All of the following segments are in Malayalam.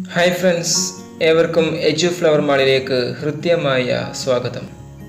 ഹായ് ഫ്രണ്ട്സ്, ഏവർക്കും എജു ഫ്ലവർ മാളിലേക്ക് ഹൃദ്യമായ സ്വാഗതം.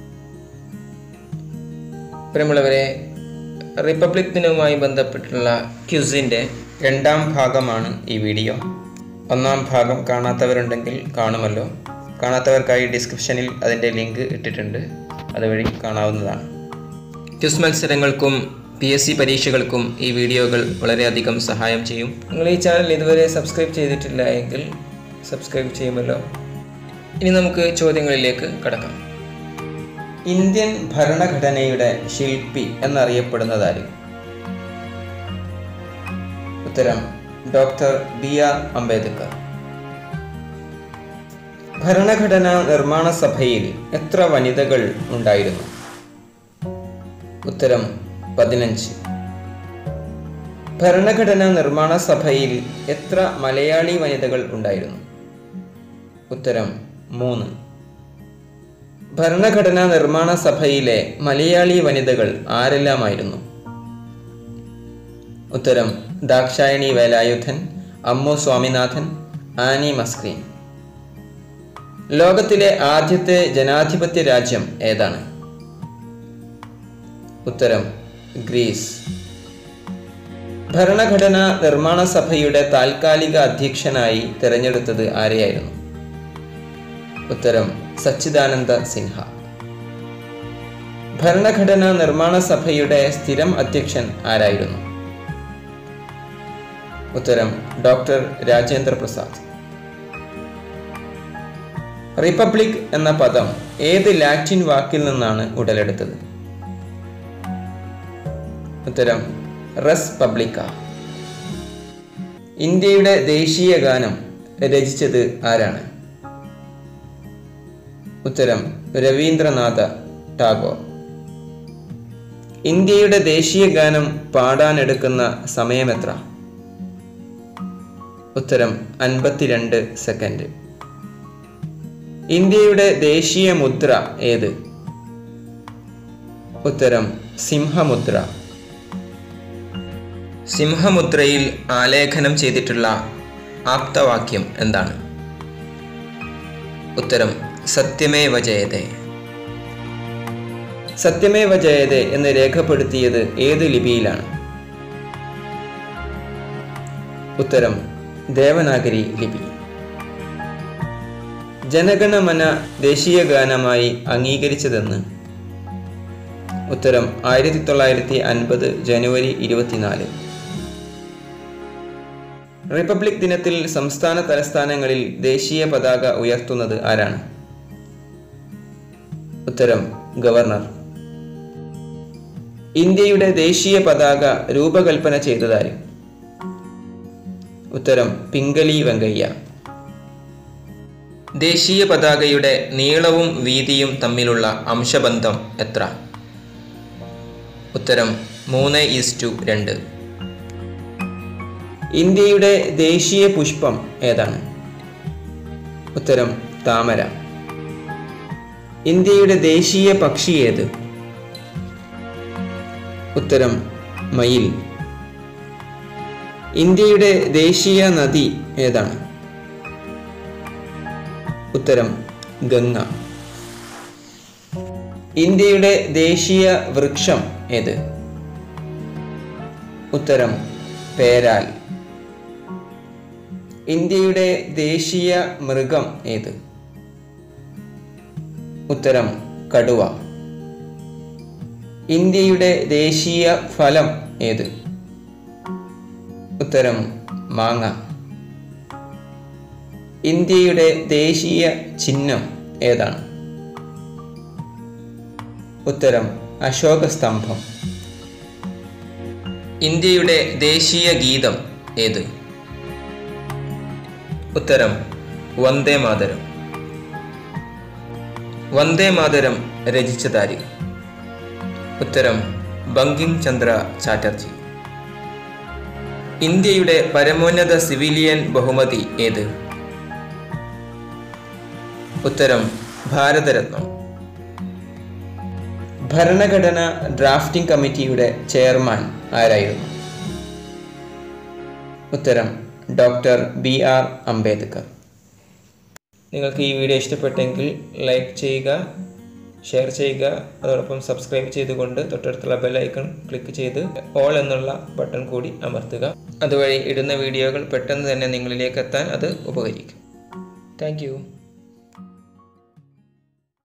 പ്രിയമുള്ളവരെ, റിപ്പബ്ലിക് ദിനവുമായി ബന്ധപ്പെട്ടുള്ള ക്വിസിൻ്റെ രണ്ടാം ഭാഗമാണ് ഈ വീഡിയോ. ഒന്നാം ഭാഗം കാണാത്തവരുണ്ടെങ്കിൽ കാണുമല്ലോ. കാണാത്തവർക്കായി ഡിസ്ക്രിപ്ഷനിൽ അതിൻ്റെ ലിങ്ക് ഇട്ടിട്ടുണ്ട്, അതുവഴി കാണാവുന്നതാണ്. ക്വിസ് മത്സരങ്ങൾക്കും PSC പരീക്ഷകൾക്കും ഈ വീഡിയോകൾ വളരെയധികം സഹായം ചെയ്യും. നിങ്ങൾ ഈ ചാനൽ ഇതുവരെ സബ്സ്ക്രൈബ് ചെയ്തിട്ടില്ല എങ്കിൽ സബ്സ്ക്രൈബ് ചെയ്യുമല്ലോ. ഇനി നമുക്ക് ചോദ്യങ്ങളിലേക്ക് കടക്കാം. ഇന്ത്യൻ ഭരണഘടനയുടെ ശില്പി എന്നറിയപ്പെടുന്നതാര്? ഉത്തരം ഡോക്ടർ BR അംബേദ്കർ. ഭരണഘടനാ നിർമ്മാണ സഭയിൽ എത്ര വനിതകൾ ഉണ്ടായിരുന്നു? ഉത്തരം 15. ഭരണഘടനാ നിർമ്മാണ സഭയിൽ എത്ര മലയാളി വനിതകൾ ഉണ്ടായിരുന്നു? ഉത്തരം 3. ഭരണഘടനാ നിർമ്മാണ സഭയിലെ മലയാളി വനിതകൾ ആരെല്ലാമായിരുന്നു? ഉത്തരം ദാക്ഷായണി വേലായുധൻ, അമ്മു സ്വാമിനാഥൻ, ആനി മസ്ക്രീൻ. ലോകത്തിലെ ആദ്യത്തെ ജനാധിപത്യ രാജ്യം ഏതാണ്? ഉത്തരം ഗ്രീസ്. ഭരണഘടനാ നിർമ്മാണ സഭയുടെ താൽക്കാലിക അധ്യക്ഷനായി തിരഞ്ഞെടുത്തത് ആരെയായിരുന്നു? ഉത്തരം സച്ചിദാനന്ദ സിൻഹ. ഭരണഘടനാ നിർമ്മാണ സഭയുടെ സ്ഥിരം അധ്യക്ഷൻ ആരായിരുന്നു? ഉത്തരം ഡോക്ടർ രാജേന്ദ്ര പ്രസാദ്. റിപ്പബ്ലിക് എന്ന പദം ഏത് ലാറ്റിൻ വാക്കിൽ നിന്നാണ് ഉടലെടുത്തത്? ഉത്തരം റെസ് പബ്ലിക്ക. ഇന്ത്യയുടെ ദേശീയ ഗാനം രചിച്ചത് ആരാണ്? ഉത്തരം രവീന്ദ്രനാഥ ടാഗോർ. ഇന്ത്യയുടെ ദേശീയ ഗാനം പാടാനെടുക്കുന്ന സമയം എത്ര? ഉത്തരം 52 സെക്കൻഡ്. ഇന്ത്യയുടെ ദേശീയ മുദ്ര ഏത്? ഉത്തരം സിംഹമുദ്ര. സിംഹമുദ്രയിൽ ആലേഖനം ചെയ്തിട്ടുള്ള ആപ്തവാക്യം എന്താണ്? ഉത്തരം സത്യമേവ ജയതേ. സത്യമേവ ജയതേ എന്ന് രേഖപ്പെടുത്തിയത് ഏത് ലിപിയിലാണ്? ഉത്തരം ദേവനാഗരി ലിപി. ജനഗണമന ദേശീയ ഗാനമായി അംഗീകരിച്ചതെന്ന്? ഉത്തരം 1950 ജനുവരി 24. റിപ്പബ്ലിക് ദിനത്തിൽ സംസ്ഥാന തലസ്ഥാനങ്ങളിൽ ദേശീയ പതാക ഉയർത്തുന്നത് ആരാണ്? ഉത്തരം ഗവർണർ. ഇന്ത്യയുടെ ദേശീയ പതാക രൂപകൽപ്പന ചെയ്തതാര്? ഉത്തരം പിംഗലി വെങ്കയ്യ. ദേശീയ പതാകയുടെ നീളവും വീതിയും തമ്മിലുള്ള അംശബന്ധം എത്ര? ഉത്തരം 3:2. ഇന്ത്യയുടെ ദേശീയ പുഷ്പം ഏതാണ്? ഉത്തരം താമര. ഇന്ത്യയുടെ ദേശീയ പക്ഷി ഏത്? ഉത്തരം മയിൽ. ഇന്ത്യയുടെ ദേശീയ നദി ഏതാണ്? ഉത്തരം ഗംഗ. ഇന്ത്യയുടെ ദേശീയ വൃക്ഷം ഏത്? ഉത്തരം പേരാൽ. ഇന്ത്യയുടെ ദേശീയ മൃഗം ഏത്? ഉത്തരം കടുവ. ഇന്ത്യയുടെ ദേശീയ ഫലം ഏത്? ഉത്തരം മാങ്ങ. ഇന്ത്യയുടെ ദേശീയ ചിഹ്നം ഏതാണ്? ഉത്തരം അശോക സ്തംഭം. ഇന്ത്യയുടെ ദേശീയ ഗീതം ഏത്? ഉത്തരം വന്ദേ മാതരം. വന്ദേ മാതരം രചിച്ചതാര്? ഉത്തരം ബങ്കിം ചന്ദ്ര ചാറ്റർജി. ഇന്ത്യയുടെ പരമോന്നത സിവിലിയൻ ബഹുമതി ഏത്? ഉത്തരം ഭാരതരത്നം. ഭരണഘടന ഡ്രാഫ്റ്റിംഗ് കമ്മിറ്റിയുടെ ചെയർമാൻ ആരായിരുന്നു? ഉത്തരം ഡോക്ടർ BR അംബേദ്കർ. നിങ്ങൾക്ക് ഈ വീഡിയോ ഇഷ്ടപ്പെട്ടെങ്കിൽ ലൈക്ക് ചെയ്യുക, ഷെയർ ചെയ്യുക. അതോടൊപ്പം സബ്സ്ക്രൈബ് ചെയ്തുകൊണ്ട് തൊട്ടടുത്തുള്ള ബെൽ ഐക്കൺ ക്ലിക്ക് ചെയ്ത് ഓൾ എന്നുള്ള ബട്ടൺ കൂടി അമർത്തുക. അതുവഴി ഇടുന്ന വീഡിയോകൾ പെട്ടെന്ന് തന്നെ നിങ്ങളിലേക്ക് എത്താൻ അത് ഉപകരിക്കും. താങ്ക്